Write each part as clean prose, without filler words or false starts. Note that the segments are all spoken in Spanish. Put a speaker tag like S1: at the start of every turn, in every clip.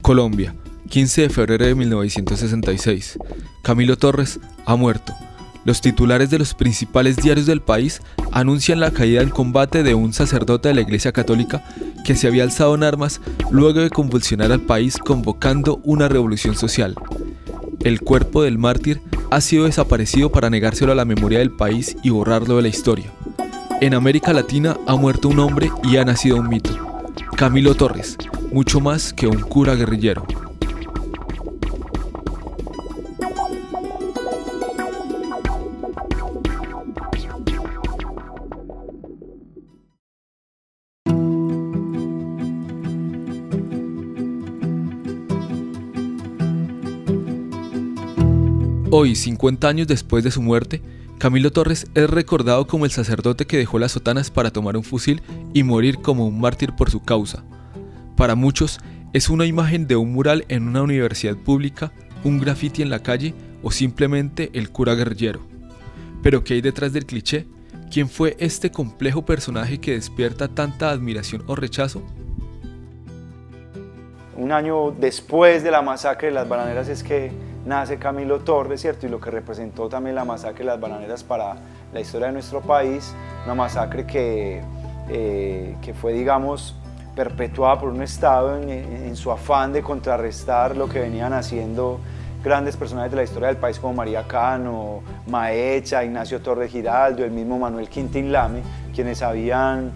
S1: Colombia, 15 de febrero de 1966. Camilo Torres ha muerto. Los titulares de los principales diarios del país anuncian la caída en combate de un sacerdote de la Iglesia Católica que se había alzado en armas luego de convulsionar al país convocando una revolución social. El cuerpo del mártir ha sido desaparecido para negárselo a la memoria del país y borrarlo de la historia. En América Latina ha muerto un hombre y ha nacido un mito. Camilo Torres, mucho más que un cura guerrillero. Hoy, 50 años después de su muerte, Camilo Torres es recordado como el sacerdote que dejó las sotanas para tomar un fusil y morir como un mártir por su causa. Para muchos, es una imagen de un mural en una universidad pública, un grafiti en la calle o simplemente el cura guerrillero. Pero ¿qué hay detrás del cliché? ¿Quién fue este complejo personaje que despierta tanta admiración o rechazo?
S2: Un año después de la masacre de las Bananeras es que nace Camilo Torres, ¿cierto? Y lo que representó también la masacre de las Bananeras para la historia de nuestro país, una masacre que fue, digamos, perpetuada por un Estado en su afán de contrarrestar lo que venían haciendo grandes personajes de la historia del país como María Cano, Maecha, Ignacio Torres Giraldo, el mismo Manuel Quintín Lame, quienes habían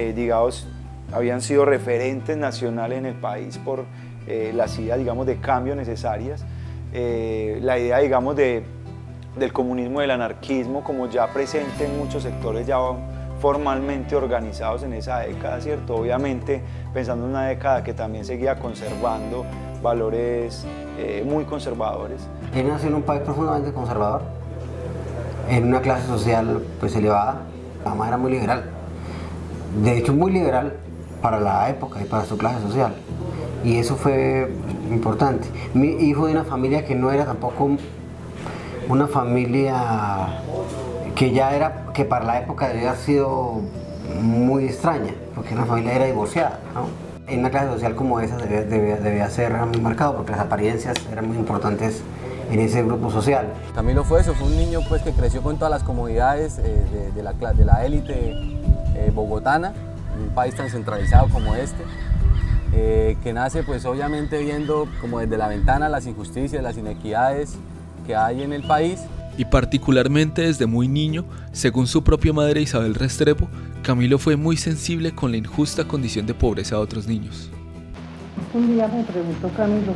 S2: sido referentes nacionales en el país por las ideas, digamos, de cambio necesarias. La idea, digamos, del comunismo, del anarquismo, como ya presente en muchos sectores ya formalmente organizados en esa década, ¿cierto? Obviamente pensando en una década que también seguía conservando valores muy conservadores.
S3: Él nació en un país profundamente conservador, en una clase social pues elevada. La mamá era muy liberal, de hecho muy liberal para la época y para su clase social, y eso fue importante. Mi hijo de una familia que no era tampoco una familia que para la época debía haber sido muy extraña, porque la familia era divorciada, ¿no? En una clase social como esa debía ser muy marcado, porque las apariencias eran muy importantes en ese grupo social.
S4: Camilo fue eso, fue un niño pues, que creció con todas las comodidades de la élite bogotana, en un país tan centralizado como este, que nace pues obviamente viendo como desde la ventana las injusticias, las inequidades que hay en el país.
S1: Y particularmente desde muy niño, según su propia madre Isabel Restrepo, Camilo fue muy sensible con la injusta condición de pobreza de otros niños.
S5: Un día me preguntó Camilo: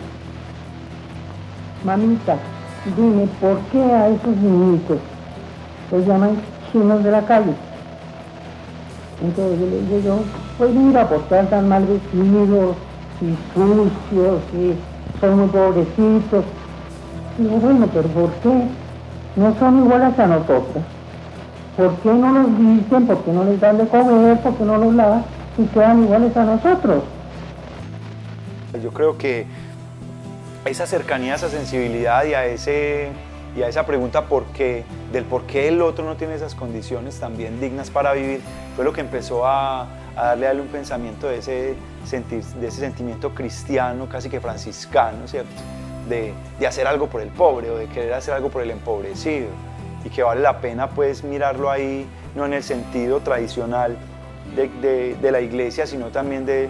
S5: mamita, dime, ¿por qué a esos niñitos los llaman chinos de la calle? Entonces yo le dije yo, pues mira, por qué están mal vestidos y sucios y son muy pobrecitos. Digo, bueno, pero ¿por qué? No son iguales a nosotros. ¿Por qué no los visten? ¿Por qué no les dan de comer? ¿Por qué no los lavan? Y quedan iguales a nosotros.
S2: Yo creo que esa cercanía, esa sensibilidad y a esa pregunta del por qué el otro no tiene esas condiciones también dignas para vivir, fue lo que empezó a darle a él un pensamiento de ese sentimiento cristiano, casi que franciscano, ¿cierto? De hacer algo por el pobre o de querer hacer algo por el empobrecido, y que vale la pena pues mirarlo ahí, no en el sentido tradicional de la iglesia, sino también de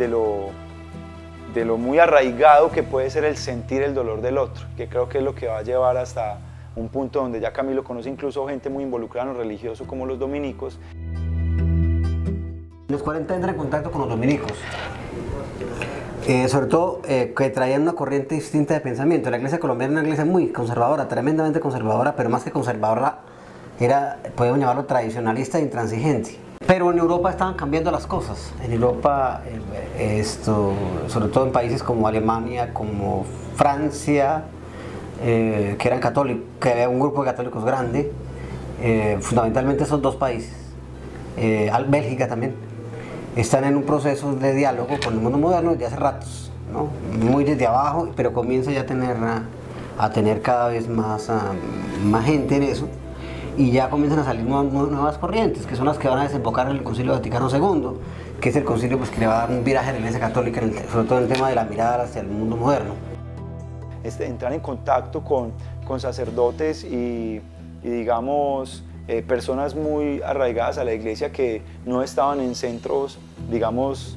S2: lo muy arraigado que puede ser el sentir el dolor del otro, que creo que es lo que va a llevar hasta un punto donde ya Camilo conoce incluso gente muy involucrada en lo religioso como los dominicos.
S3: En los 40 entra en contacto con los dominicos, sobre todo que traían una corriente distinta de pensamiento. La iglesia colombiana era una iglesia muy conservadora, tremendamente conservadora, pero más que conservadora, podemos llamarlo tradicionalista e intransigente. Pero en Europa estaban cambiando las cosas. En Europa, sobre todo en países como Alemania, como Francia, que eran católicos, que había un grupo de católicos grande, fundamentalmente esos dos países, Bélgica también, están en un proceso de diálogo con el mundo moderno desde hace ratos, ¿no? Muy desde abajo, pero comienza ya a tener cada vez más gente en eso, y ya comienzan a salir nuevas corrientes, que son las que van a desembocar en el Concilio Vaticano II, que es el concilio pues, que le va a dar un viraje a la Iglesia Católica, sobre todo en el tema de la mirada hacia el mundo moderno.
S2: Entrar en contacto con sacerdotes y digamos, personas muy arraigadas a la iglesia que no estaban en centros, digamos,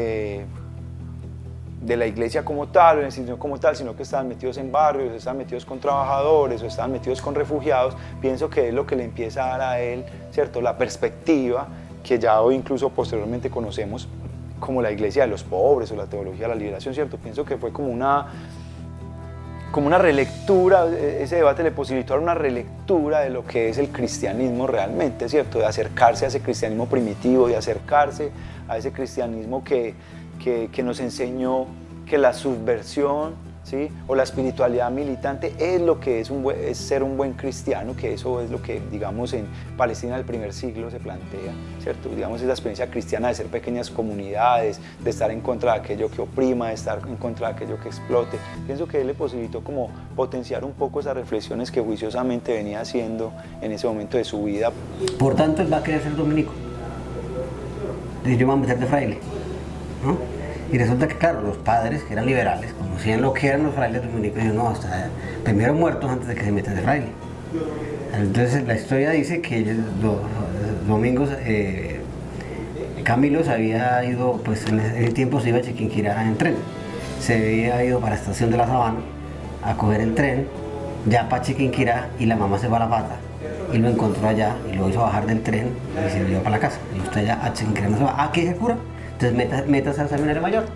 S2: de la iglesia como tal, o en la institución como tal, sino que estaban metidos en barrios, estaban metidos con trabajadores o estaban metidos con refugiados. Pienso que es lo que le empieza a dar a él, ¿cierto?, la perspectiva que ya hoy incluso posteriormente conocemos como la iglesia de los pobres o la teología de la liberación, ¿cierto? Pienso que fue como una relectura, ese debate le posibilitó una relectura de lo que es el cristianismo realmente, ¿cierto? De acercarse a ese cristianismo primitivo, de acercarse a ese cristianismo que nos enseñó que la subversión, ¿sí?, o la espiritualidad militante es lo que es ser un buen cristiano, que eso es lo que, digamos, en Palestina del primer siglo se plantea, ¿cierto? Digamos, esa experiencia cristiana de ser pequeñas comunidades, de estar en contra de aquello que oprima, de estar en contra de aquello que explote. Pienso que él le posibilitó como potenciar un poco esas reflexiones que juiciosamente venía haciendo en ese momento de su vida.
S3: Por tanto, él va a querer ser dominico. Entonces yo me voy a meter de fraile, ¿no? Y resulta que, claro, los padres, que eran liberales, conocían lo que eran los frailes dominicos, y dijeron, no, hasta primero muertos antes de que se metan de fraile. Entonces la historia dice que los domingos Camilo se había ido, pues en ese tiempo se iba a Chiquinquirá en tren. Se había ido para la estación de la Sabana a coger el tren, ya para Chiquinquirá, y la mamá se fue a La Pata y lo encontró allá y lo hizo bajar del tren y se lo llevó para la casa. Y usted allá a Chiquinquirá no se va. Ah, ¿qué dice el cura? Entonces métase al seminario mayor.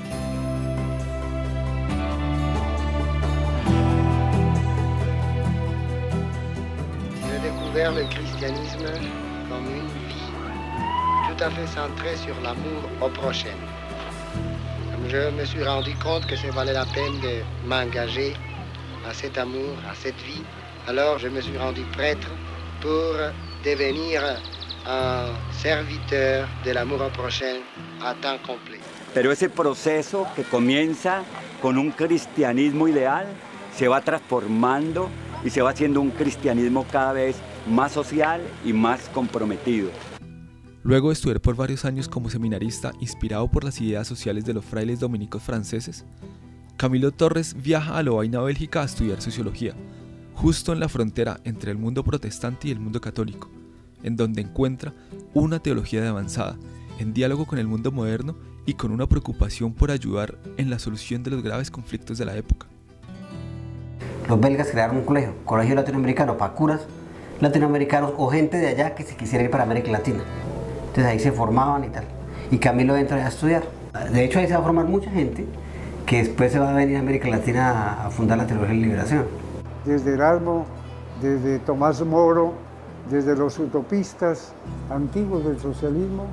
S6: J'ai découvert le christianisme comme une vie tout à fait centrée sur l'amour au prochain. Comme je me suis rendu compte que ça valait la peine de m'engager à cet amour, à cette vie, alors je me suis rendu prêtre pour devenir un serviteur de l'amour au prochain a temps complet.
S7: Pero ese proceso que comienza con un cristianismo ideal se va transformando y se va haciendo un cristianismo cada vez más social y más comprometido.
S1: Luego de estudiar por varios años como seminarista inspirado por las ideas sociales de los frailes dominicos franceses, Camilo Torres viaja a Lovaina, Bélgica, a estudiar sociología, justo en la frontera entre el mundo protestante y el mundo católico, en donde encuentra una teología de avanzada, en diálogo con el mundo moderno y con una preocupación por ayudar en la solución de los graves conflictos de la época.
S3: Los belgas crearon un colegio latinoamericano para curas latinoamericanos o gente de allá que se quisiera ir para América Latina. Entonces ahí se formaban y tal. Y Camilo entra a estudiar. De hecho ahí se va a formar mucha gente que después se va a venir a América Latina a fundar la teología de la liberación.
S8: Desde Erasmo, desde Tomás Moro, desde los utopistas antiguos del socialismo,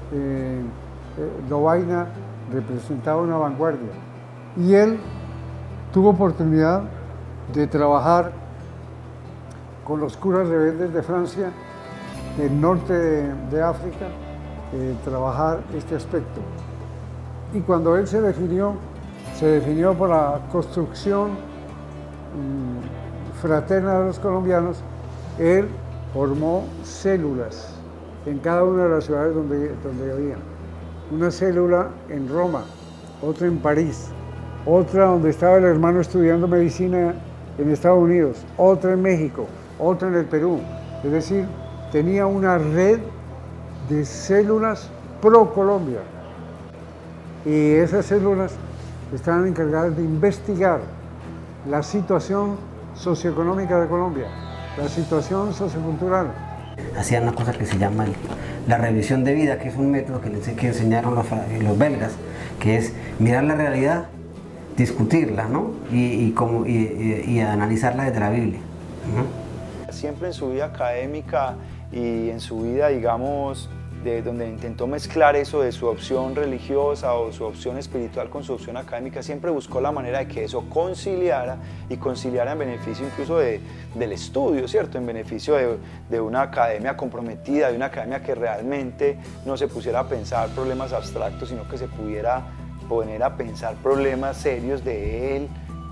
S8: Lovaina representaba una vanguardia. Y él tuvo oportunidad de trabajar con los curas rebeldes de Francia, del norte de África, trabajar este aspecto. Y cuando él se definió por la construcción fraterna de los colombianos, él formó células en cada una de las ciudades donde había. Una célula en Roma, otra en París, otra donde estaba el hermano estudiando medicina en Estados Unidos, otra en México, otra en el Perú. Es decir, tenía una red de células pro Colombia. Y esas células estaban encargadas de investigar la situación socioeconómica de Colombia, la situación sociocultural.
S3: Hacían una cosa que se llama la revisión de vida, que es un método que enseñaron los belgas, que es mirar la realidad, discutirla, ¿no? y analizarla desde la Biblia.
S2: Siempre en su vida académica y en su vida, digamos, de donde intentó mezclar eso de su opción religiosa o su opción espiritual con su opción académica, siempre buscó la manera de que eso conciliara y conciliara en beneficio incluso del estudio, ¿cierto? En beneficio de una academia comprometida, de una academia que realmente no se pusiera a pensar problemas abstractos, sino que se pudiera poner a pensar problemas serios de él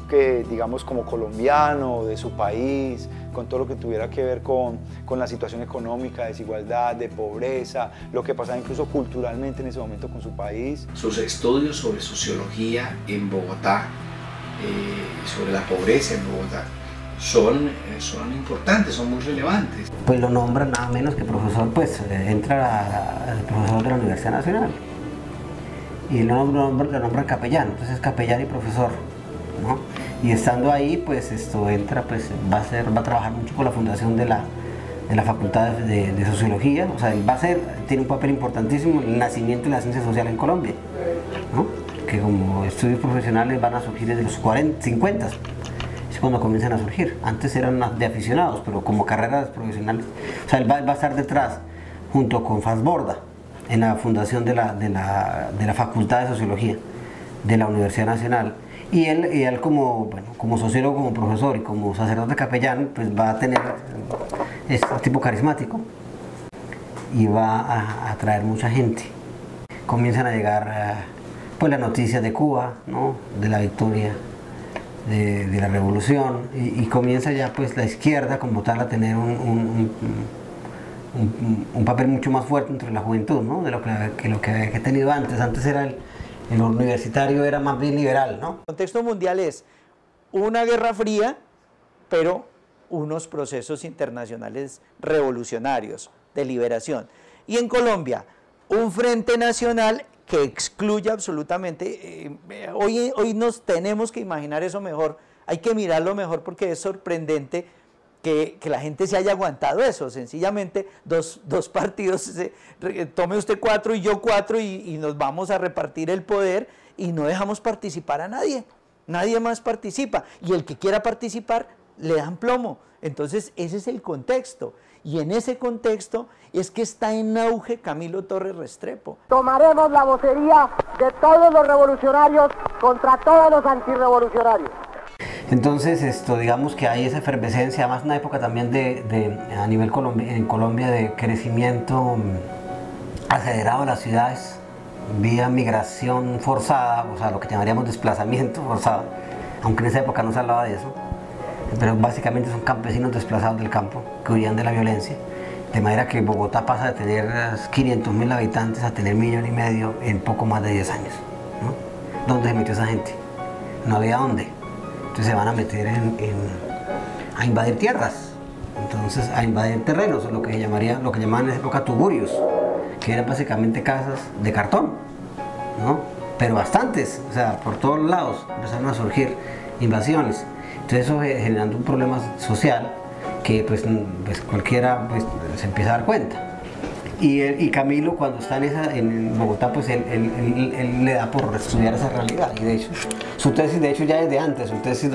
S2: que, digamos, como colombiano, de su país, con todo lo que tuviera que ver con la situación económica, desigualdad, de pobreza, lo que pasaba incluso culturalmente en ese momento con su país.
S9: Sus estudios sobre sociología en Bogotá, sobre la pobreza en Bogotá, son importantes, son muy relevantes.
S3: Pues lo nombran nada menos que profesor, pues entra el profesor de la Universidad Nacional y lo nombran capellán, entonces es capellán y profesor, ¿no? Y estando ahí, pues entra, pues va a trabajar mucho con la fundación de la Facultad de Sociología, o sea, él tiene un papel importantísimo en el nacimiento de la ciencia social en Colombia, ¿no? Que como estudios profesionales van a surgir desde los 50, es cuando comienzan a surgir. Antes eran de aficionados, pero como carreras profesionales, o sea, él va a estar detrás, junto con Fassborda, en la fundación de la Facultad de Sociología de la Universidad Nacional. Y él como sociólogo, como profesor y como sacerdote capellán, pues va a tener este tipo carismático y va a atraer mucha gente. Comienzan a llegar pues las noticias de Cuba, ¿no? De la victoria de la revolución, y comienza ya pues la izquierda como tal a tener un papel mucho más fuerte entre la juventud, ¿no? De lo que había tenido antes. Antes era el universitario era más bien liberal, ¿no?
S10: El contexto mundial es una guerra fría, pero unos procesos internacionales revolucionarios de liberación. Y en Colombia, un frente nacional que excluye absolutamente, hoy nos tenemos que imaginar eso mejor, hay que mirarlo mejor porque es sorprendente que la gente se haya aguantado eso, sencillamente dos partidos, tome usted 4 y yo 4 y nos vamos a repartir el poder y no dejamos participar a nadie, nadie más participa, y el que quiera participar le dan plomo. Entonces ese es el contexto, y en ese contexto es que está en auge Camilo Torres Restrepo.
S6: Tomaremos la vocería de todos los revolucionarios contra todos los antirrevolucionarios.
S3: Entonces, digamos que hay esa efervescencia, además una época también a nivel en Colombia de crecimiento acelerado de las ciudades, vía migración forzada, o sea, lo que llamaríamos desplazamiento forzado, aunque en esa época no se hablaba de eso, pero básicamente son campesinos desplazados del campo que huían de la violencia, de manera que Bogotá pasa de tener 500.000 habitantes a tener 1,5 millones en poco más de 10 años, ¿no? ¿Dónde se metió esa gente? No había dónde. Entonces se van a meter a invadir tierras, entonces a invadir terrenos, lo que llamaban en esa época tugurios, que eran básicamente casas de cartón, ¿no? Pero bastantes, o sea, por todos lados empezaron a surgir invasiones. Entonces eso generando un problema social que pues cualquiera pues, se empieza a dar cuenta. Y Camilo, cuando está en Bogotá, pues él le da por estudiar esa realidad, y de hecho su tesis, de hecho ya desde antes, su tesis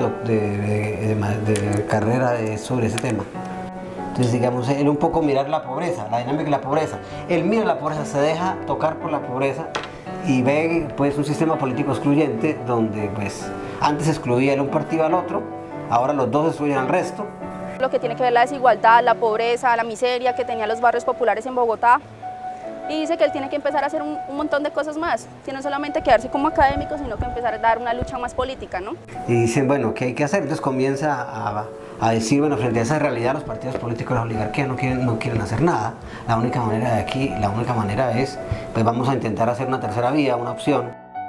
S3: de carrera es sobre ese tema. Entonces, digamos, él un poco mirar la pobreza, la dinámica de la pobreza. Él mira la pobreza, se deja tocar por la pobreza y ve pues un sistema político excluyente donde pues antes excluía él un partido al otro, ahora los dos excluyen al resto.
S11: Lo que tiene que ver la desigualdad, la pobreza, la miseria que tenían los barrios populares en Bogotá. Y dice que él tiene que empezar a hacer un montón de cosas más, que no solamente quedarse como académico, sino que empezar a dar una lucha más política, ¿no?
S3: Y dicen, bueno, ¿qué hay que hacer? Entonces comienza a decir, bueno, frente a esa realidad, los partidos políticos, la oligarquía no quieren hacer nada. La única manera de aquí, la única manera es, pues vamos a intentar hacer una tercera vía, una opción.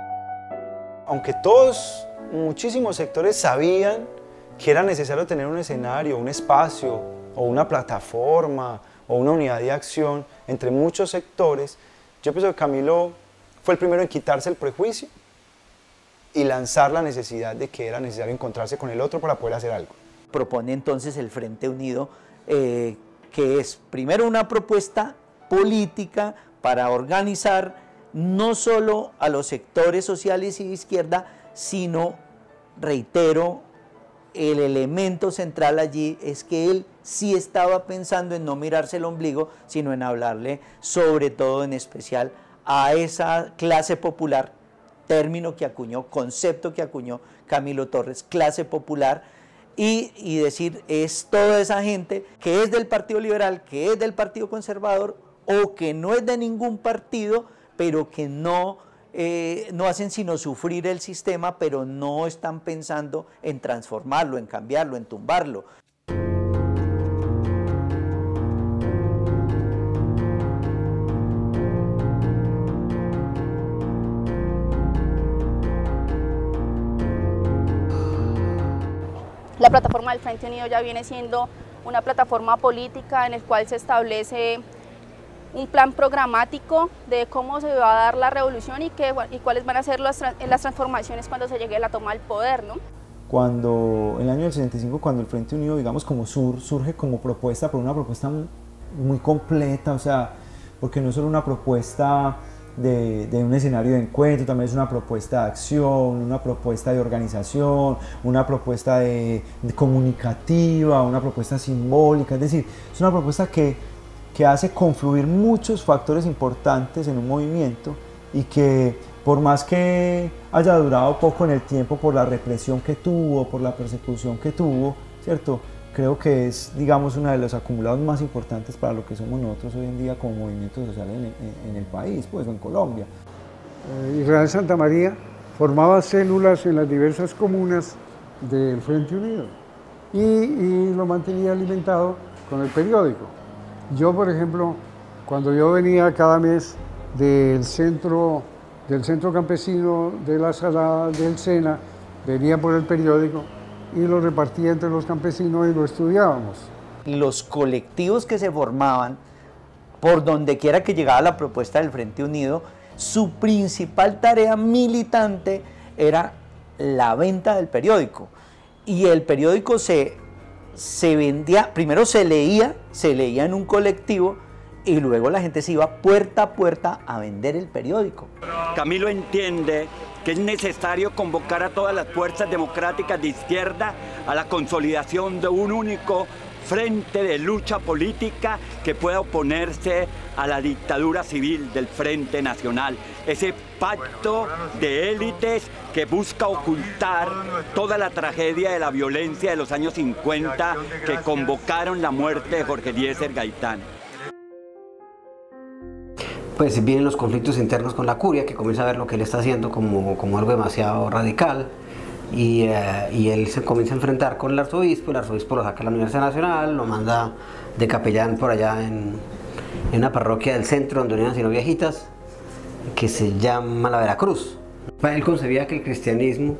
S2: Aunque muchísimos sectores sabían que era necesario tener un escenario, un espacio o una plataforma o una unidad de acción entre muchos sectores, yo pienso que Camilo fue el primero en quitarse el prejuicio y lanzar la necesidad de que era necesario encontrarse con el otro para poder hacer algo.
S10: Propone entonces el Frente Unido, que es primero una propuesta política para organizar no solo a los sectores sociales y de izquierda, sino, reitero, el elemento central allí es que él sí estaba pensando en no mirarse el ombligo, sino en hablarle sobre todo en especial a esa clase popular, término que acuñó, concepto que acuñó Camilo Torres, clase popular, y decir, es toda esa gente que es del Partido Liberal, que es del Partido Conservador, o que no es de ningún partido, pero que no no hacen sino sufrir el sistema, pero no están pensando en transformarlo, en cambiarlo, en tumbarlo.
S11: La plataforma del Frente Unido ya viene siendo una plataforma política en la cual se establece un plan programático de cómo se va a dar la revolución y cuáles van a ser las transformaciones cuando se llegue a la toma del poder, ¿no?
S12: Cuando, en el año del 65, cuando el Frente Unido, digamos, como surge como propuesta, pero una propuesta muy completa, o sea, porque no es solo una propuesta de un escenario de encuentro, también es una propuesta de acción, una propuesta de organización, una propuesta de comunicativa, una propuesta simbólica, es decir, es una propuesta que hace confluir muchos factores importantes en un movimiento y que por más que haya durado poco en el tiempo por la represión que tuvo, por la persecución que tuvo, ¿cierto? Creo que es, digamos, uno de los acumulados más importantes para lo que somos nosotros hoy en día como movimiento social en el país, pues, o en Colombia.
S8: Israel Santamaría formaba células en las diversas comunas del Frente Unido y lo mantenía alimentado con el periódico. Yo, por ejemplo, cuando yo venía cada mes del centro campesino de la Salada del Sena, venía por el periódico y lo repartía entre los campesinos y lo estudiábamos.
S10: Los colectivos que se formaban, por donde quiera que llegaba la propuesta del Frente Unido, su principal tarea militante era la venta del periódico. Y el periódico se vendía, primero se leía en un colectivo y luego la gente se iba puerta a puerta a vender el periódico.
S7: Camilo entiende que es necesario convocar a todas las fuerzas democráticas de izquierda a la consolidación de un único frente de lucha política que pueda oponerse a la dictadura civil del Frente Nacional, ese pacto de élites que busca ocultar toda la tragedia de la violencia de los años 50 que convocaron la muerte de Jorge Eliezer Gaitán.
S3: Pues vienen los conflictos internos con la curia, que comienza a ver lo que él está haciendo como algo demasiado radical, y él se comienza a enfrentar con el arzobispo lo saca a la Universidad Nacional, lo manda de capellán por allá en una parroquia del centro donde unían sino viejitas, que se llama la Veracruz. Él concebía que el cristianismo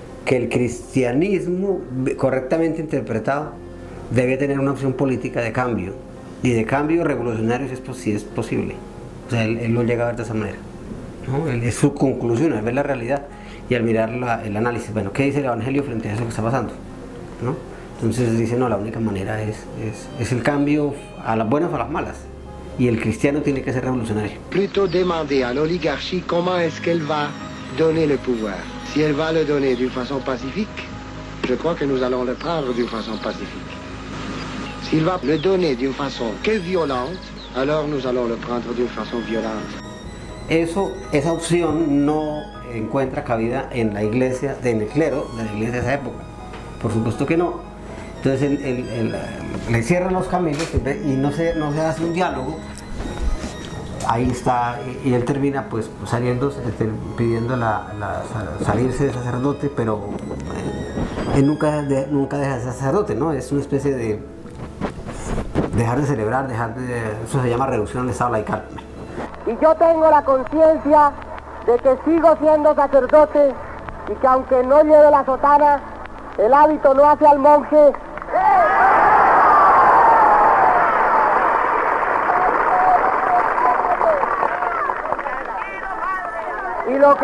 S3: correctamente interpretado debe tener una opción política de cambio, y de cambio revolucionario si es posible. O sea, él lo llega a ver de esa manera, ¿no? Es su conclusión, al ver la realidad y al mirar el análisis. Bueno, ¿qué dice el Evangelio frente a eso que está pasando? ¿No? Entonces dice, no, la única manera es el cambio a las buenas o a las malas. Y el cristiano tiene que ser revolucionario.
S6: Plutôt demander à l'oligarchie comment est-ce qu'elle va donner le pouvoir. Si elle va le donner d'une façon pacifique, je crois que nous allons le prendre d'une façon pacifique. S'il va le donner d'une façon que violente, alors nous allons le prendre d'une façon violente.
S3: Esa opción no encuentra cabida en la iglesia, en el clero de la iglesia de esa época. Por supuesto que no. Entonces le cierran los caminos y no se hace un diálogo. Ahí está, y él termina pues saliendo, pidiendo salirse de sacerdote, pero él nunca deja de ser sacerdote, ¿no? Es una especie de dejar de celebrar, eso se llama reducción al estado laical.
S5: Y yo tengo la conciencia de que sigo siendo sacerdote y que aunque no lleve la sotana, el hábito no hace al monje. Y lo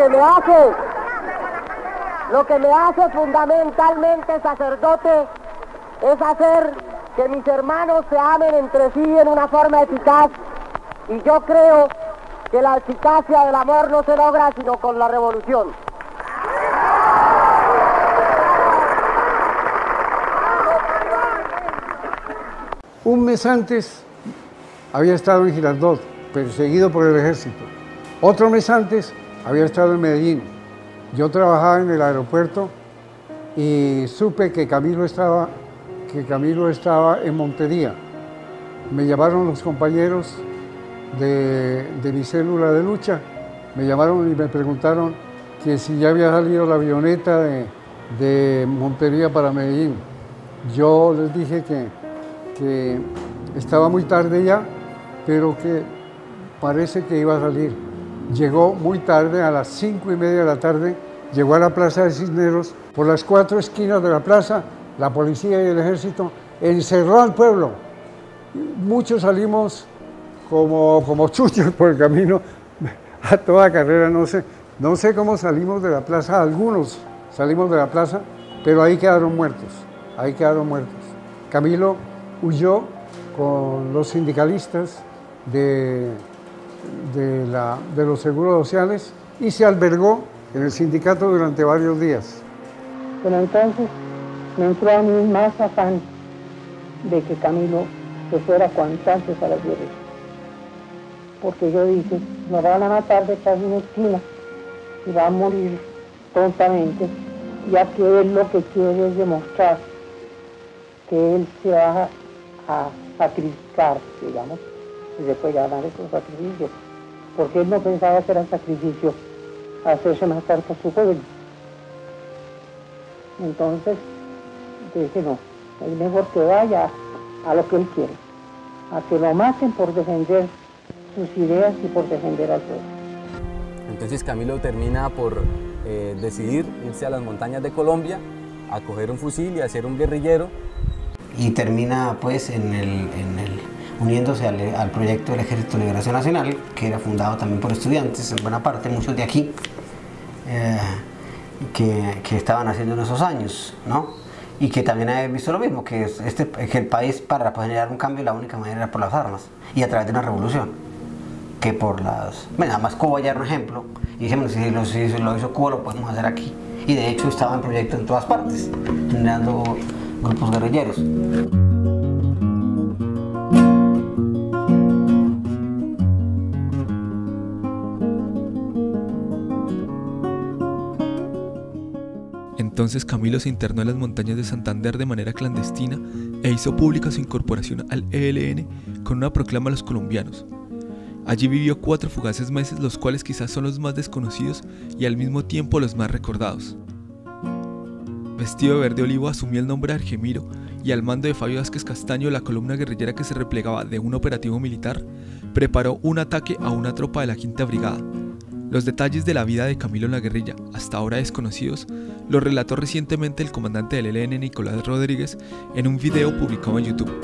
S5: que me hace fundamentalmente sacerdote es hacer que mis hermanos se amen entre sí en una forma eficaz, y yo creo que la eficacia del amor no se logra sino con la revolución.
S8: Un mes antes había estado en Girardot, perseguido por el ejército. Otro mes antes había estado en Medellín. Yo trabajaba en el aeropuerto y supe que Camilo estaba en Montería. Me llamaron los compañeros de mi célula de lucha me llamaron y me preguntaron que si ya había salido la avioneta de Montería para Medellín. Yo les dije que estaba muy tarde ya, pero que parece que iba a salir. Llegó muy tarde, a las 5:30 de la tarde, llegó a la Plaza de Cisneros. Por las 4 esquinas de la plaza, la policía y el ejército encerró al pueblo. Muchos salimos como chuchos por el camino, a toda carrera, no sé cómo salimos de la plaza, algunos salimos de la plaza, pero ahí quedaron muertos. Camilo huyó con los sindicalistas de los seguros sociales y se albergó en el sindicato durante varios días.
S5: Pero entonces me entró a mí más afán de que Camilo se fuera cuanto antes a la guerra. Porque yo dije, nos van a matar detrás de una esquina y va a morir tontamente, ya que él lo que quiere es demostrar que él se va a sacrificar, digamos, y después ganar esos sacrificios, porque él no pensaba que era sacrificio hacerse matar por su pueblo. Entonces dije, no, es mejor que vaya a lo que él quiere, a que lo maten por defender sus ideas y por defender al pueblo.
S4: Entonces Camilo termina por decidir irse a las montañas de Colombia, a coger un fusil y a ser un guerrillero.
S3: Y termina pues uniéndose al proyecto del Ejército de Liberación Nacional, que era fundado también por estudiantes, en buena parte, muchos de aquí, que estaban haciendo en esos años, ¿no? Y que también he visto lo mismo, que el país, para poder generar un cambio, la única manera era por las armas y a través de una revolución, que por las... Bueno, además Cuba ya era un ejemplo, y dijimos, si lo hizo Cuba, lo podemos hacer aquí. Y de hecho estaba en proyecto en todas partes, generando grupos guerrilleros.
S1: Entonces Camilo se internó en las montañas de Santander de manera clandestina e hizo pública su incorporación al ELN con una proclama a los colombianos. Allí vivió 4 fugaces meses, los cuales quizás son los más desconocidos y al mismo tiempo los más recordados. Vestido de verde olivo, asumió el nombre de Argemiro y al mando de Fabio Vázquez Castaño, la columna guerrillera que se replegaba de un operativo militar, preparó un ataque a una tropa de la Quinta Brigada. Los detalles de la vida de Camilo en la guerrilla, hasta ahora desconocidos, los relató recientemente el comandante del ELN, Nicolás Rodríguez, en un video publicado en YouTube.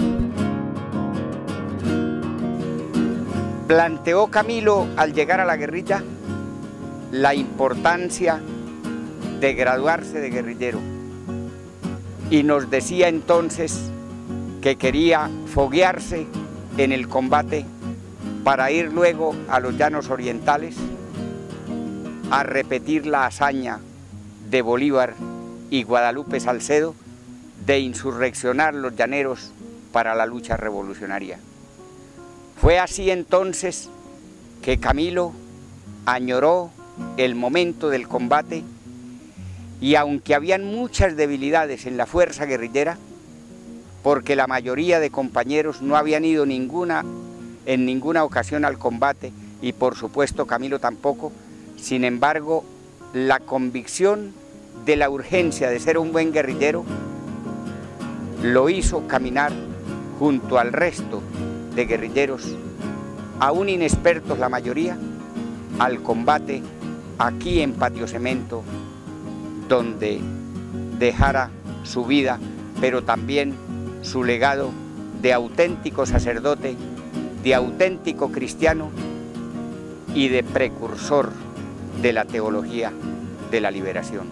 S7: Planteó Camilo al llegar a la guerrilla la importancia de graduarse de guerrillero y nos decía entonces que quería foguearse en el combate para ir luego a los llanos orientales a repetir la hazaña de Bolívar y Guadalupe Salcedo de insurreccionar los llaneros para la lucha revolucionaria. Fue así entonces que Camilo añoró el momento del combate y aunque habían muchas debilidades en la fuerza guerrillera, porque la mayoría de compañeros no habían ido en ninguna ocasión al combate y por supuesto Camilo tampoco, sin embargo la convicción de la urgencia de ser un buen guerrillero lo hizo caminar junto al resto de guerrilleros, aún inexpertos la mayoría, al combate aquí en Patio Cemento, donde dejara su vida, pero también su legado de auténtico sacerdote, de auténtico cristiano y de precursor de la teología de la liberación.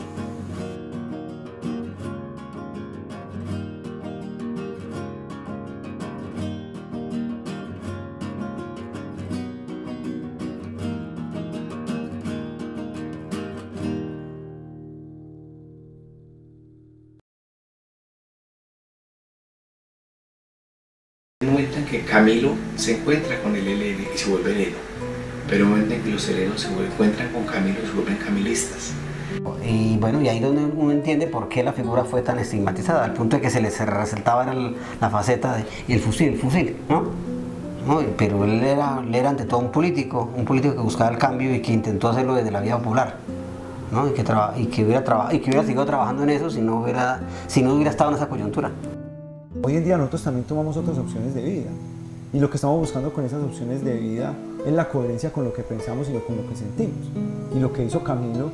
S9: Momento en que Camilo se encuentra con el ELN y se vuelve heleno, pero el momento en que los helenos se encuentran con Camilo y se vuelven camilistas.
S3: Y bueno, y ahí donde uno entiende por qué la figura fue tan estigmatizada, al punto de que se les resaltaba la faceta y el fusil, ¿no? ¿no? Pero él era ante todo un político que buscaba el cambio y que intentó hacerlo desde la vida popular, ¿no? y que hubiera seguido trabajando en eso si no hubiera estado en esa coyuntura.
S12: Hoy en día nosotros también tomamos otras opciones de vida, y lo que estamos buscando con esas opciones de vida es la coherencia con lo que pensamos y con lo que sentimos. Y lo que hizo Camilo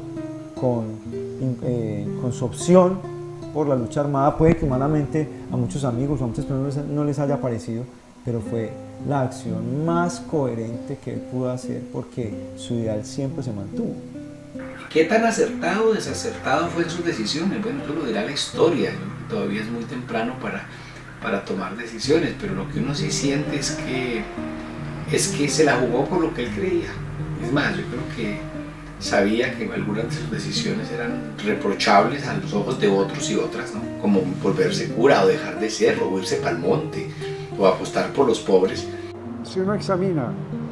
S12: con su opción por la lucha armada, puede que humanamente a muchos amigos o a muchas personas no les haya parecido, pero fue la acción más coherente que él pudo hacer, porque su ideal siempre se mantuvo.
S9: ¿Qué tan acertado o desacertado fue en sus decisiones? Bueno, eso lo dirá la historia. Todavía es muy temprano para tomar decisiones, pero lo que uno sí siente es que se la jugó por lo que él creía. Es más, yo creo que sabía que algunas de sus decisiones eran reprochables a los ojos de otros y otras, ¿no? Como volverse cura o dejar de ser, o irse para el monte, o apostar por los pobres.
S8: Si uno examina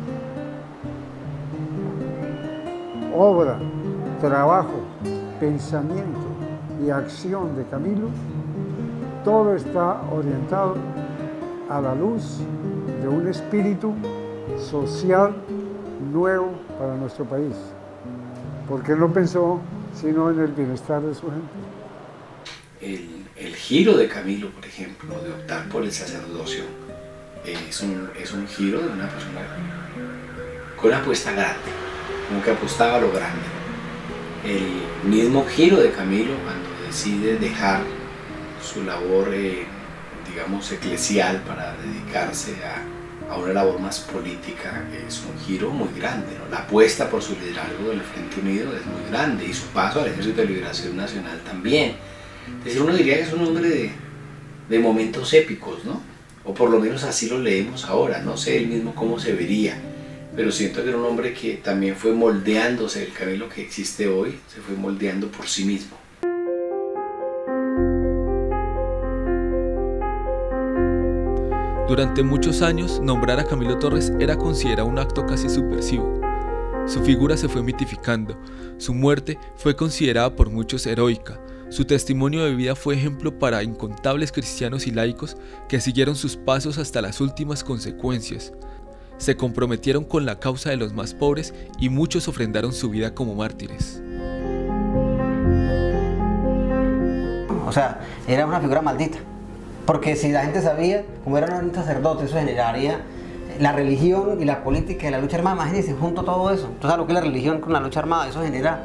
S8: obra, trabajo, pensamiento y acción de Camilo, todo está orientado a la luz de un espíritu social nuevo para nuestro país, porque él no pensó sino en el bienestar de su gente.
S9: El giro de Camilo, por ejemplo, de optar por el sacerdocio, es un giro de una persona con una apuesta grande, como que apostaba a lo grande. El mismo giro de Camilo cuando decide dejar su labor, digamos, eclesial para dedicarse a una labor más política, es un giro muy grande, ¿no? La apuesta por su liderazgo del Frente Unido es muy grande, y su paso al Ejército de Liberación Nacional también. Es decir, uno diría que es un hombre de momentos épicos, ¿no? O por lo menos así lo leemos ahora. No sé él mismo cómo se vería, pero siento que era un hombre que también fue moldeándose. El Camilo que existe hoy se fue moldeando por sí mismo.
S1: Durante muchos años, nombrar a Camilo Torres era considerado un acto casi subversivo. Su figura se fue mitificando, su muerte fue considerada por muchos heroica, su testimonio de vida fue ejemplo para incontables cristianos y laicos que siguieron sus pasos hasta las últimas consecuencias. Se comprometieron con la causa de los más pobres y muchos ofrendaron su vida como mártires.
S3: O sea, era una figura maldita. Porque si la gente sabía, como era un sacerdote, eso generaría la religión y la política y la lucha armada. Imagínense, junto todo eso. Entonces, lo que es la religión con la lucha armada, eso genera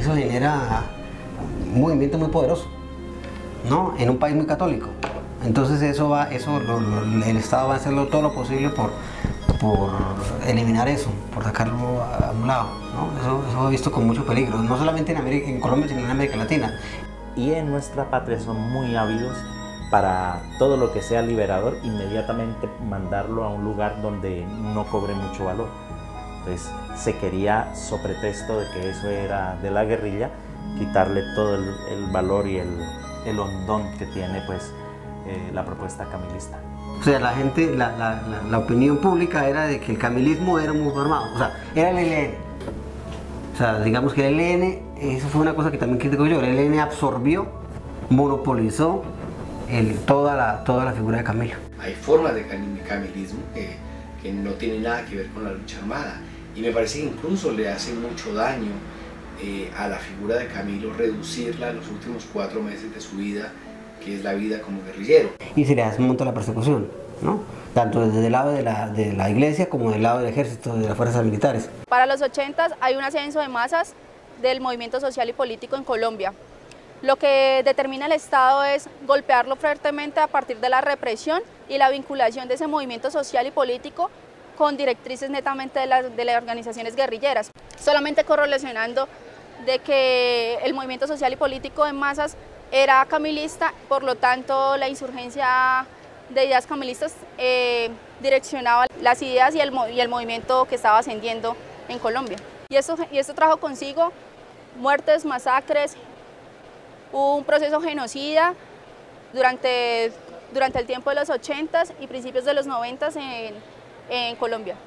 S3: un movimiento muy poderoso, ¿no? En un país muy católico. Entonces, el Estado va a hacer todo lo posible por eliminar eso, por sacarlo a un lado, ¿no? Eso he visto con mucho peligro, no solamente en Colombia, sino en América Latina.
S13: Y en nuestra patria son muy ávidos para todo lo que sea liberador, inmediatamente mandarlo a un lugar donde no cobre mucho valor. Entonces se quería, so pretexto de que eso era de la guerrilla, quitarle todo el valor y el hondón que tiene pues la propuesta camilista.
S3: O sea, la gente, la opinión pública era de que el camilismo era un movimiento armado, o sea, era el ELN. O sea, digamos que el ELN, eso fue una cosa que también critico yo, el ELN absorbió, monopolizó toda la figura de Camilo.
S9: Hay formas de camilismo que no tienen nada que ver con la lucha armada, y me parece que incluso le hace mucho daño a la figura de Camilo reducirla en los últimos 4 meses de su vida, que es la vida como guerrillero.
S3: Y se le hace un montón la persecución, ¿no? Tanto desde el lado de la iglesia como del lado del ejército, de las fuerzas militares.
S11: Para los 80s hay un ascenso de masas del movimiento social y político en Colombia. Lo que determina el Estado es golpearlo fuertemente a partir de la represión y la vinculación de ese movimiento social y político con directrices netamente de las organizaciones guerrilleras, solamente correlacionando de que el movimiento social y político en masas era camilista, por lo tanto la insurgencia de ideas camilistas direccionaba las ideas y el movimiento que estaba ascendiendo en Colombia. Y esto trajo consigo muertes, masacres, un proceso genocida durante el tiempo de los 80s y principios de los 90s en Colombia.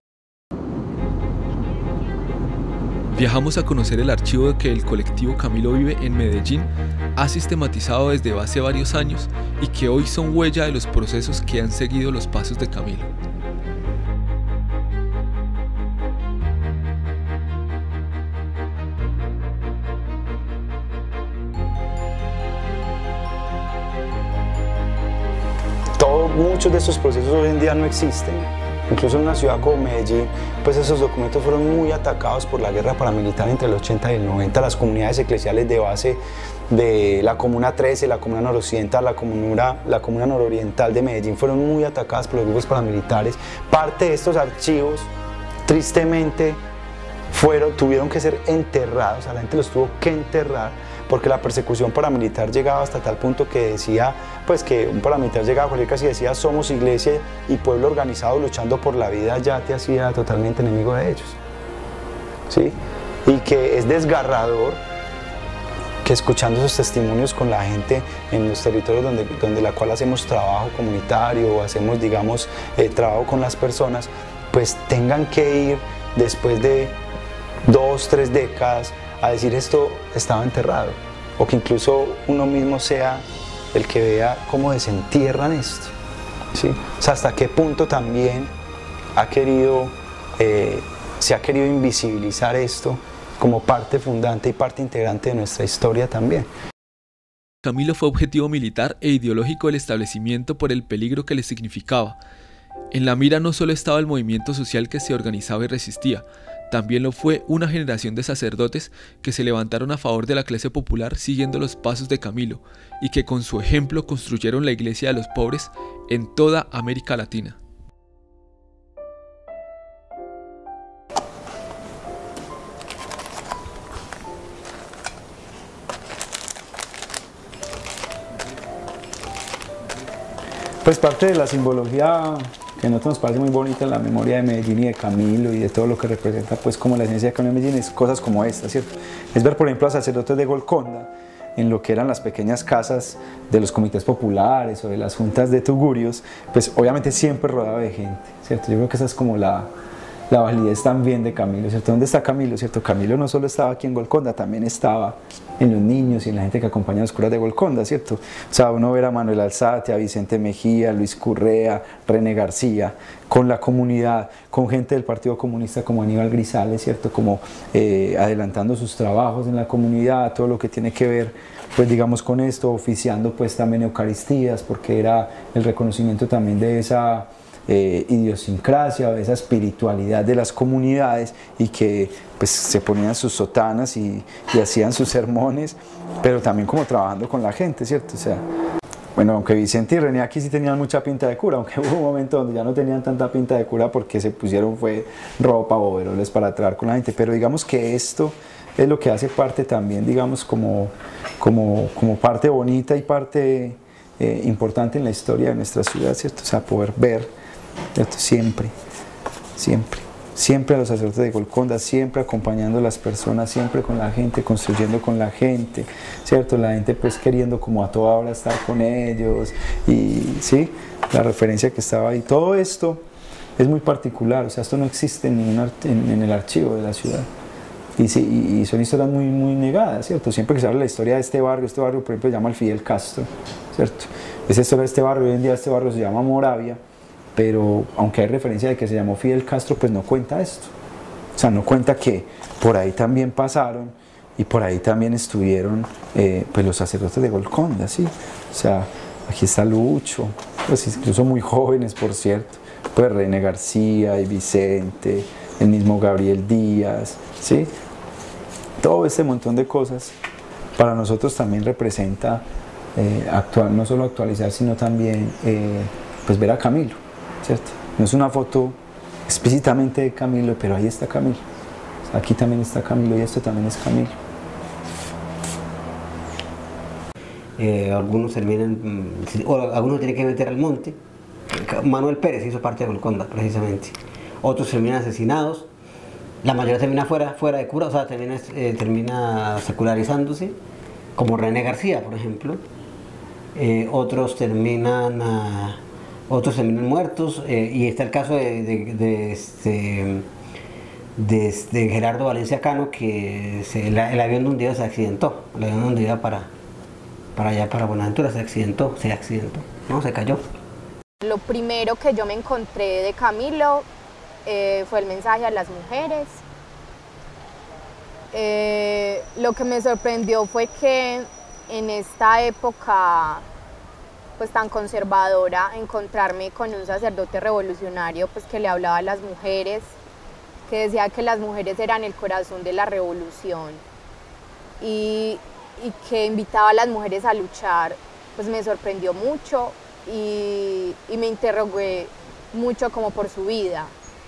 S1: Viajamos a conocer el archivo que el colectivo Camilo Vive en Medellín ha sistematizado desde hace varios años y que hoy son huella de los procesos que han seguido los pasos de Camilo.
S2: hecho, muchos de estos procesos hoy en día no existen. Incluso en una ciudad como Medellín, pues esos documentos fueron muy atacados por la guerra paramilitar entre el 80 y el 90. Las comunidades eclesiales de base de la Comuna 13, la Comuna Noroccidental, la Comuna Nororiental de Medellín fueron muy atacadas por los grupos paramilitares. Parte de estos archivos, tristemente, tuvieron que ser enterrados, la gente los tuvo que enterrar, porque la persecución paramilitar llegaba hasta tal punto que decía, pues que un paramilitar llegaba a cualquier casa y decía somos iglesia y pueblo organizado luchando por la vida, ya te hacía totalmente enemigo de ellos, ¿sí? Y que es desgarrador que escuchando esos testimonios con la gente en los territorios donde la cual hacemos trabajo comunitario o hacemos, digamos, trabajo con las personas, pues tengan que ir después de 2, 3 décadas a decir esto estaba enterrado, o que incluso uno mismo sea el que vea cómo desentierran esto, ¿sí? O sea, hasta qué punto también se ha querido invisibilizar esto como parte fundante y parte integrante de nuestra historia también.
S1: Camilo fue objetivo militar e ideológico del establecimiento por el peligro que le significaba. En la mira no solo estaba el movimiento social que se organizaba y resistía, también lo fue una generación de sacerdotes que se levantaron a favor de la clase popular siguiendo los pasos de Camilo y que con su ejemplo construyeron la iglesia de los pobres en toda América Latina.
S14: Pues parte de la simbología que a nosotros nos parece muy bonita en la memoria de Medellín y de Camilo y de todo lo que representa pues como la esencia de Camilo de Medellín es cosas como esta, ¿cierto? Es ver por ejemplo a sacerdotes de Golconda en lo que eran las pequeñas casas de los comités populares o de las juntas de tugurios, pues obviamente siempre rodeado de gente, ¿cierto? Yo creo que esa es como la validez también de Camilo, ¿cierto? ¿Dónde está Camilo, cierto? Camilo no solo estaba aquí en Golconda, también estaba en los niños y en la gente que acompaña a los curas de Golconda, ¿cierto? O sea, uno ver a Manuel Alzate, a Vicente Mejía, Luis Currea, René García, con la comunidad, con gente del Partido Comunista como Aníbal Grisales, ¿cierto? Como adelantando sus trabajos en la comunidad, todo lo que tiene que ver, pues digamos con esto, oficiando pues también Eucaristías, porque era el reconocimiento también de esa idiosincrasia o esa espiritualidad de las comunidades y que pues se ponían sus sotanas y hacían sus sermones, pero también como trabajando con la gente, ¿cierto? O sea, bueno, aunque Vicente y René aquí sí tenían mucha pinta de cura, aunque hubo un momento donde ya no tenían tanta pinta de cura porque se pusieron fue ropa o overoles para trabajar con la gente, pero digamos que esto es lo que hace parte también, digamos, como parte bonita y parte importante en la historia de nuestra ciudad, ¿cierto? O sea, poder ver, ¿cierto? Siempre a los sacerdotes de Golconda, siempre acompañando a las personas, siempre con la gente, construyendo con la gente, ¿cierto? La gente pues queriendo como a toda hora estar con ellos y sí, la referencia que estaba ahí, todo esto es muy particular, o sea, esto no existe en el archivo de la ciudad. Y son historias muy negadas, ¿cierto? Siempre que se habla de la historia de este barrio por ejemplo se llama el Fidel Castro, ¿cierto? Esa historia de este barrio, hoy en día este barrio se llama Moravia, pero aunque hay referencia de que se llamó Fidel Castro, pues no cuenta esto. O sea, no cuenta que por ahí también pasaron y por ahí también estuvieron pues los sacerdotes de Golconda, ¿sí? O sea, aquí está Lucho, pues incluso muy jóvenes, por cierto, pues René García y Vicente, el mismo Gabriel Díaz, ¿sí? Todo este montón de cosas para nosotros también representa no solo actualizar, sino también pues ver a Camilo, ¿cierto? No es una foto explícitamente de Camilo, pero ahí está Camilo. Aquí también está Camilo y esto también es Camilo.
S3: Algunos terminan, algunos tienen que meter al monte. Manuel Pérez hizo parte de Golconda, precisamente. Otros terminan asesinados. La mayoría termina fuera de cura, o sea, termina secularizándose, como René García, por ejemplo. Otros terminan muertos, y está el caso de Gerardo Valencia Cano, que el avión de un día se accidentó, el avión de un día para allá, para Buenaventura, se accidentó, no, se cayó.
S15: Lo primero que yo me encontré de Camilo fue el mensaje a las mujeres. Lo que me sorprendió fue que en esta época pues tan conservadora, encontrarme con un sacerdote revolucionario pues que le hablaba a las mujeres, que decía que las mujeres eran el corazón de la revolución y que invitaba a las mujeres a luchar, pues me sorprendió mucho y me interrogué mucho como por su vida.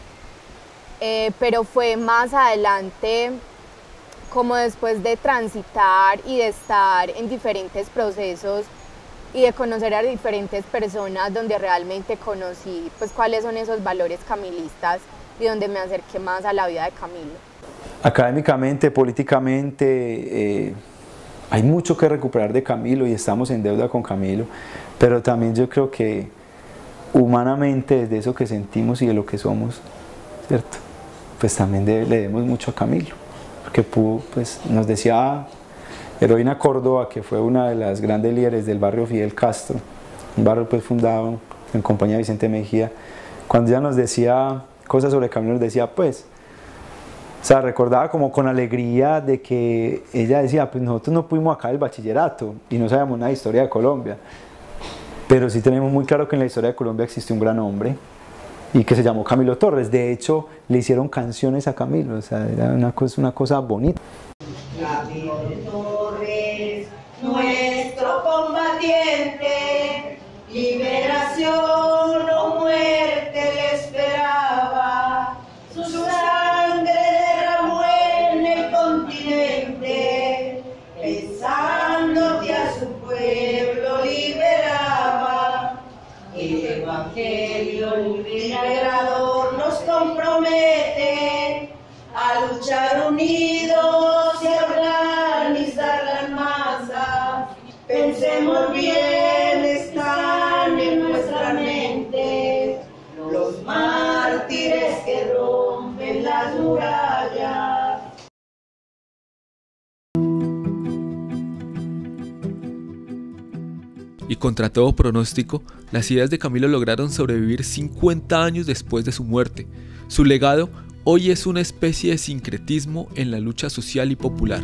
S15: Pero fue más adelante, como después de transitar y de estar en diferentes procesos y de conocer a diferentes personas, donde realmente conocí pues cuáles son esos valores camilistas y donde me acerqué más a la vida de Camilo.
S14: Académicamente, políticamente, hay mucho que recuperar de Camilo y estamos en deuda con Camilo, pero también yo creo que humanamente, desde eso que sentimos y de lo que somos, ¿cierto? Pues también le debemos mucho a Camilo, porque pues, nos decía Heroína Córdoba, que fue una de las grandes líderes del barrio Fidel Castro, un barrio pues fundado en compañía de Vicente Mejía, cuando ella nos decía cosas sobre Camilo, nos decía pues, o sea, recordaba como con alegría de que ella decía, pues nosotros no pudimos acabar el bachillerato y no sabíamos nada de historia de Colombia, pero sí tenemos muy claro que en la historia de Colombia existió un gran hombre y que se llamó Camilo Torres. De hecho, le hicieron canciones a Camilo, o sea, era una cosa bonita.
S16: Camilo Torres, nuestro combatiente, liberación o muerte le esperaba, su sangre derramó en el continente, pensando que a su pueblo liberaba. El Evangelio liberador nos compromete a luchar unidos y organizar las masas. Pensemos bien, están en nuestra mente los mártires que rompen las murallas.
S1: Y contra todo pronóstico, las ideas de Camilo lograron sobrevivir 50 años después de su muerte. Su legado hoy es una especie de sincretismo en la lucha social y popular.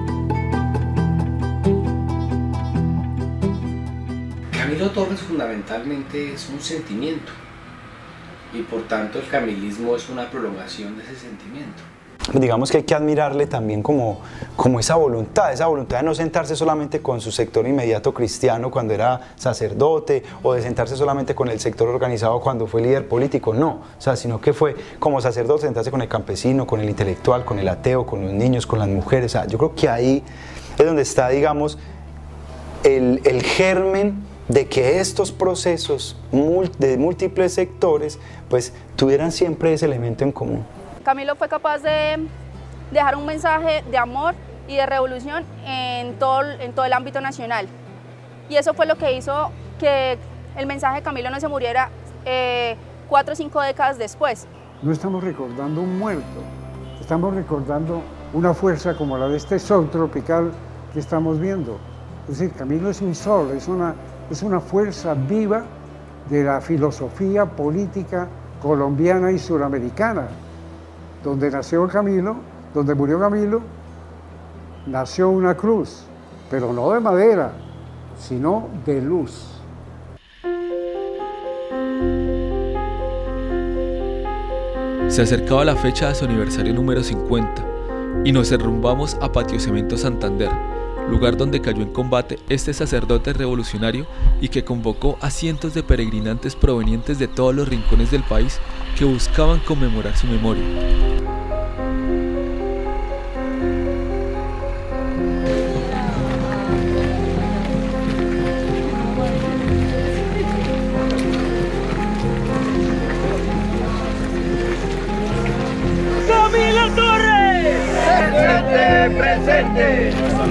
S9: Camilo Torres fundamentalmente es un sentimiento y por tanto el camilismo es una prolongación de ese sentimiento.
S14: Digamos que hay que admirarle también como esa voluntad de no sentarse solamente con su sector inmediato cristiano cuando era sacerdote o de sentarse solamente con el sector organizado cuando fue líder político, no, o sea, sino que fue como sacerdote sentarse con el campesino, con el intelectual, con el ateo, con los niños, con las mujeres. O sea, yo creo que ahí es donde está, digamos, el germen de que estos procesos de múltiples sectores pues tuvieran siempre ese elemento en común.
S11: Camilo fue capaz de dejar un mensaje de amor y de revolución en todo el ámbito nacional. Y eso fue lo que hizo que el mensaje de Camilo no se muriera 4 o 5 décadas después.
S8: No estamos recordando un muerto, estamos recordando una fuerza como la de este sol tropical que estamos viendo. Es decir, Camilo es un sol, es una fuerza viva de la filosofía política colombiana y suramericana. Donde nació Camilo, donde murió Camilo, nació una cruz, pero no de madera, sino de luz.
S1: Se acercaba la fecha de su aniversario número 50 y nos derrumbamos a Patio Cemento Santander, lugar donde cayó en combate este sacerdote revolucionario y que convocó a cientos de peregrinantes provenientes de todos los rincones del país que buscaban conmemorar su memoria.
S16: ¡Camilo Torres! ¡Presente, presente!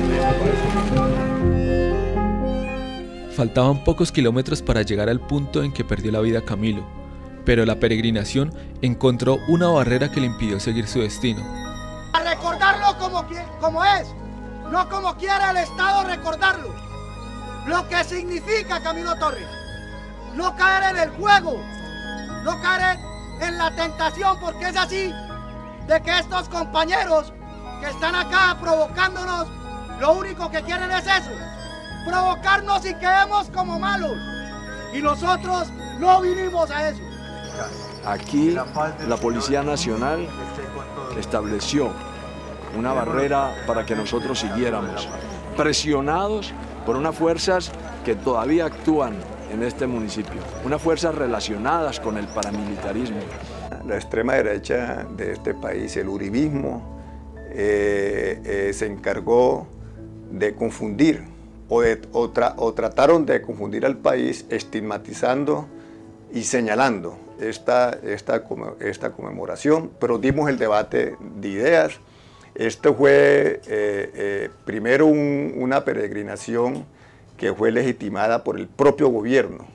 S1: Faltaban pocos kilómetros para llegar al punto en que perdió la vida Camilo, pero la peregrinación encontró una barrera que le impidió seguir su destino.
S17: A recordarlo como es, no como quiera el Estado recordarlo. Lo que significa Camilo Torres. No caer en el juego, no caer en la tentación, porque es así de que estos compañeros que están acá provocándonos, lo único que quieren es eso, provocarnos y quedemos como malos, Y nosotros no vinimos a eso.
S18: Aquí la Policía Nacional estableció una barrera para que nosotros siguiéramos, presionados por unas fuerzas que todavía actúan en este municipio, unas fuerzas relacionadas con el paramilitarismo.
S19: La extrema derecha de este país, el uribismo, se encargó de confundir o trataron de confundir al país estigmatizando y señalando esta conmemoración, pero dimos el debate de ideas. Esto fue primero una peregrinación que fue legitimada por el propio gobierno.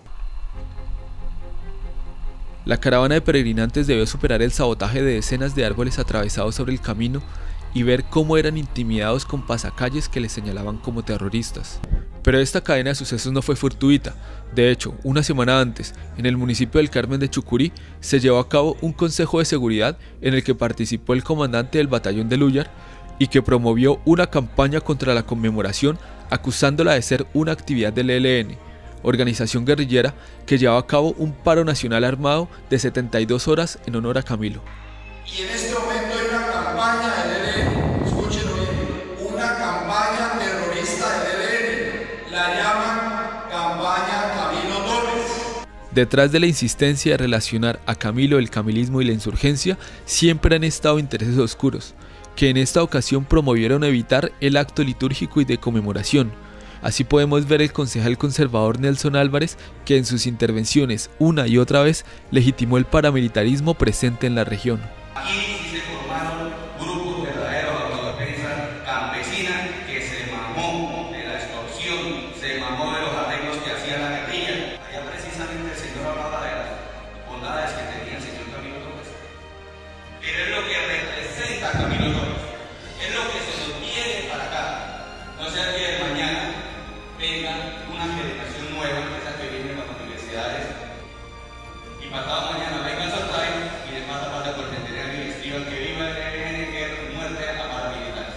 S1: La caravana de peregrinantes debió superar el sabotaje de decenas de árboles atravesados sobre el camino y ver cómo eran intimidados con pasacalles que les señalaban como terroristas. Pero esta cadena de sucesos no fue fortuita. De hecho, una semana antes, en el municipio del Carmen de Chucurí, se llevó a cabo un consejo de seguridad en el que participó el comandante del batallón de Lúyar y que promovió una campaña contra la conmemoración acusándola de ser una actividad del ELN, organización guerrillera que llevaba a cabo un paro nacional armado de 72 horas en honor a Camilo.
S20: Y en este momento hay una campaña del ELN, escúchenlo bien, una campaña terrorista del ELN, la llaman campaña Camilo Torres.
S1: Detrás de la insistencia de relacionar a Camilo, el camilismo y la insurgencia, siempre han estado intereses oscuros, que en esta ocasión promovieron evitar el acto litúrgico y de conmemoración. Así podemos ver el concejal conservador Nelson Álvarez, que en sus intervenciones una y otra vez legitimó el paramilitarismo presente en la región.
S20: Aquí sí se formaron grupos verdaderos de autodefensa campesina que se mamó de la extorsión, se mamó de los arreglos que hacía la guerrilla. Allá precisamente el señor hablaba de las bondades que tenía el señor Camilo Torres. Pero es lo que representa Camilo Torres, es lo que se sostiene para acá. No sea que de mañana venga una generación nueva, esa que viene de las universidades, y pasado mañana venga a Santay y les pasa por el centenario y escriban que viva el ELN, que muerte a paramilitares.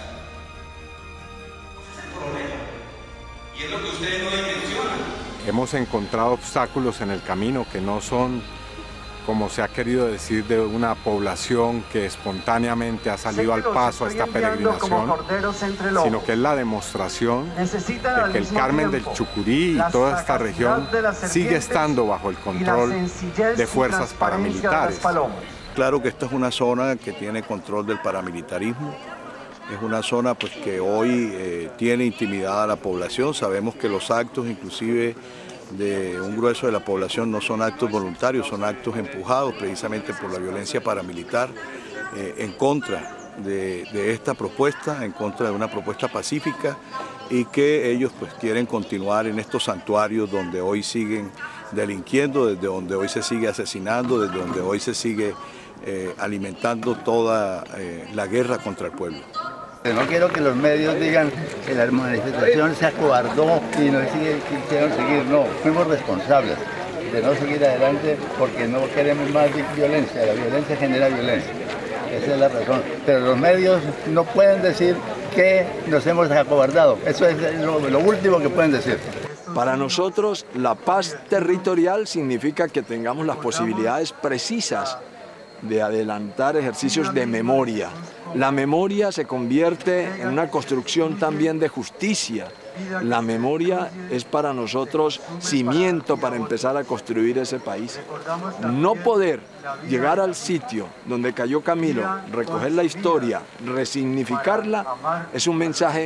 S20: Ese es el problema. Y es lo que ustedes no dimensionan.
S21: Hemos encontrado obstáculos en el camino que no son, como se ha querido decir, de una población que espontáneamente ha salido al paso a esta peregrinación, sino que es la demostración de que el Carmen del Chucurí y toda esta región sigue estando bajo el control de fuerzas paramilitares.
S22: Claro que esta es una zona que tiene control del paramilitarismo, es una zona pues, que hoy tiene intimidada a la población. Sabemos que los actos inclusive de un grueso de la población no son actos voluntarios, son actos empujados precisamente por la violencia paramilitar en contra de esta propuesta, en contra de una propuesta pacífica, y que ellos pues quieren continuar en estos santuarios donde hoy siguen delinquiendo, desde donde hoy se sigue asesinando, desde donde hoy se sigue alimentando toda la guerra contra el pueblo.
S23: No quiero que los medios digan que la manifestación se acobardó y no quisieron seguir. No, fuimos responsables de no seguir adelante porque no queremos más violencia. La violencia genera violencia. Esa es la razón. Pero los medios no pueden decir que nos hemos acobardado. Eso es lo último que pueden decir.
S18: Para nosotros, la paz territorial significa que tengamos las posibilidades precisas de adelantar ejercicios de memoria. La memoria se convierte en una construcción también de justicia. La memoria es para nosotros cimiento para empezar a construir ese país. No poder llegar al sitio donde cayó Camilo, recoger la historia, resignificarla, es un mensaje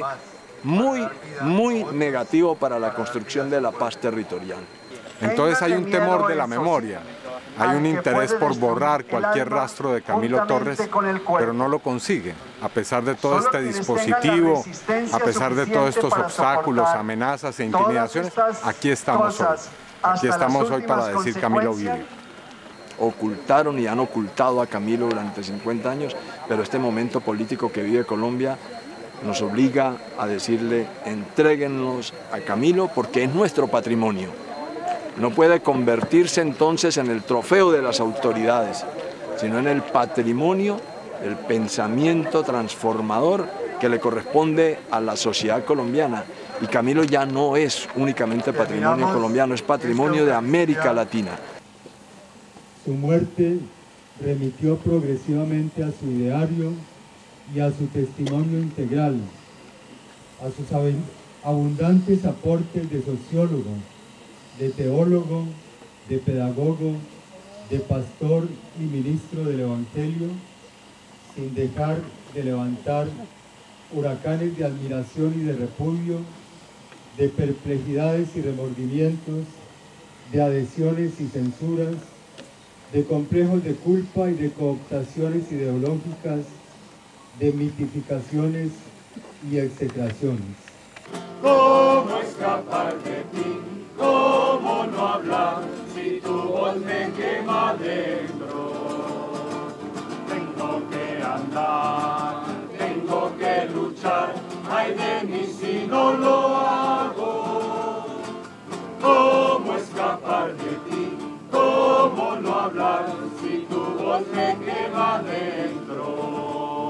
S18: muy negativo para la construcción de la paz territorial.
S21: Entonces hay un temor de la memoria. Hay un interés por borrar cualquier rastro de Camilo Torres, pero no lo consiguen. A pesar de todo este dispositivo, a pesar de todos estos obstáculos, amenazas e intimidaciones, aquí estamos hoy. Aquí estamos hoy para decir Camilo vive.
S18: Ocultaron y han ocultado a Camilo durante 50 años, pero este momento político que vive Colombia nos obliga a decirle, entréguennos a Camilo porque es nuestro patrimonio. No puede convertirse entonces en el trofeo de las autoridades, sino en el patrimonio, el pensamiento transformador que le corresponde a la sociedad colombiana Y Camilo ya no es únicamente patrimonio colombiano, es patrimonio de América Latina.
S5: Su muerte remitió progresivamente a su ideario y a su testimonio integral, a sus abundantes aportes de sociólogo, de teólogo, de pedagogo, de pastor y ministro del Evangelio, sin dejar de levantar huracanes de admiración y de repudio, de perplejidades y remordimientos, de adhesiones y censuras, de complejos de culpa y de cooptaciones ideológicas, de mitificaciones y execraciones.
S16: ¿Cómo escapar de ti? ¿Cómo no hablar si tu voz me quema dentro? Tengo que andar, tengo que luchar, ay de mí si no lo hago. ¿Cómo escapar de ti? ¿Cómo no hablar si tu voz me quema dentro?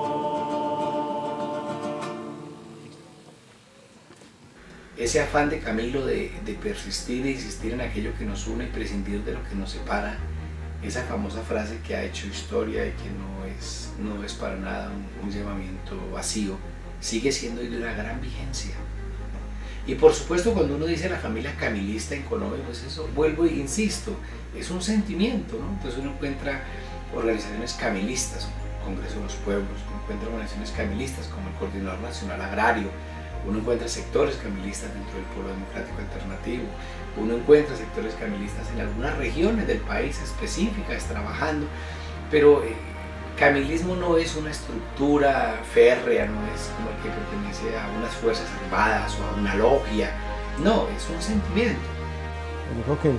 S9: Ese afán de Camilo de persistir e insistir en aquello que nos une y prescindir de lo que nos separa, esa famosa frase que ha hecho historia y que no es para nada un llamamiento vacío, sigue siendo de una gran vigencia. Y por supuesto, cuando uno dice la familia camilista en Colombia, pues eso, vuelvo e insisto, es un sentimiento, ¿no? Entonces uno encuentra organizaciones camilistas, Congreso de los Pueblos, uno encuentra organizaciones camilistas como el Coordinador Nacional Agrario, uno encuentra sectores camilistas dentro del Polo Democrático Alternativo, uno encuentra sectores camilistas en algunas regiones del país específicas trabajando, pero camilismo no es una estructura férrea, no es como el que pertenece a unas fuerzas armadas o a una logia, no, es un sentimiento.
S12: Yo creo que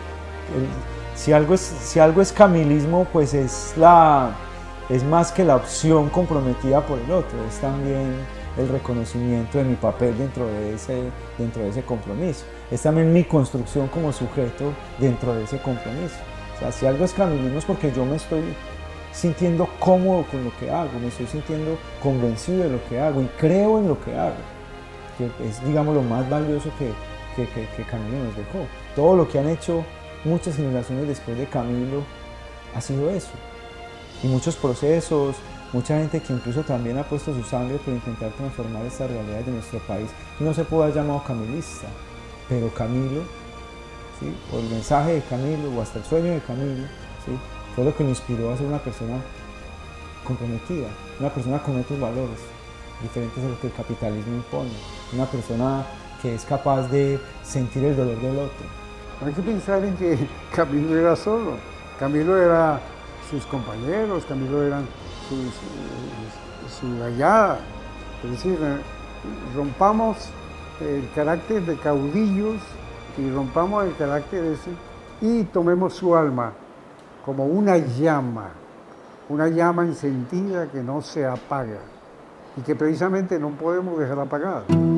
S12: si algo es camilismo, pues es más que la opción comprometida por el otro, es también el reconocimiento de mi papel dentro de ese compromiso. Es también mi construcción como sujeto dentro de ese compromiso. O sea, si algo es camilismo es porque yo me estoy sintiendo cómodo con lo que hago, me estoy sintiendo convencido de lo que hago y creo en lo que hago, que es, digamos, lo más valioso que Camilo nos dejó. Todo lo que han hecho muchas generaciones después de Camilo ha sido eso. Y muchos procesos, mucha gente que incluso también ha puesto su sangre por intentar transformar estas realidades de nuestro país. No se puede haber llamado camilista, pero Camilo, ¿sí? O el mensaje de Camilo, o hasta el sueño de Camilo, ¿sí? Fue lo que me inspiró a ser una persona comprometida, una persona con otros valores, diferentes a lo que el capitalismo impone, una persona que es capaz de sentir el dolor del otro.
S8: No hay que pensar en que Camilo era solo, Camilo era sus compañeros, Camilo eran su gallada. Es decir, rompamos el carácter de caudillos y rompamos el carácter ese y tomemos su alma como una llama encendida que no se apaga y que precisamente no podemos dejar apagada.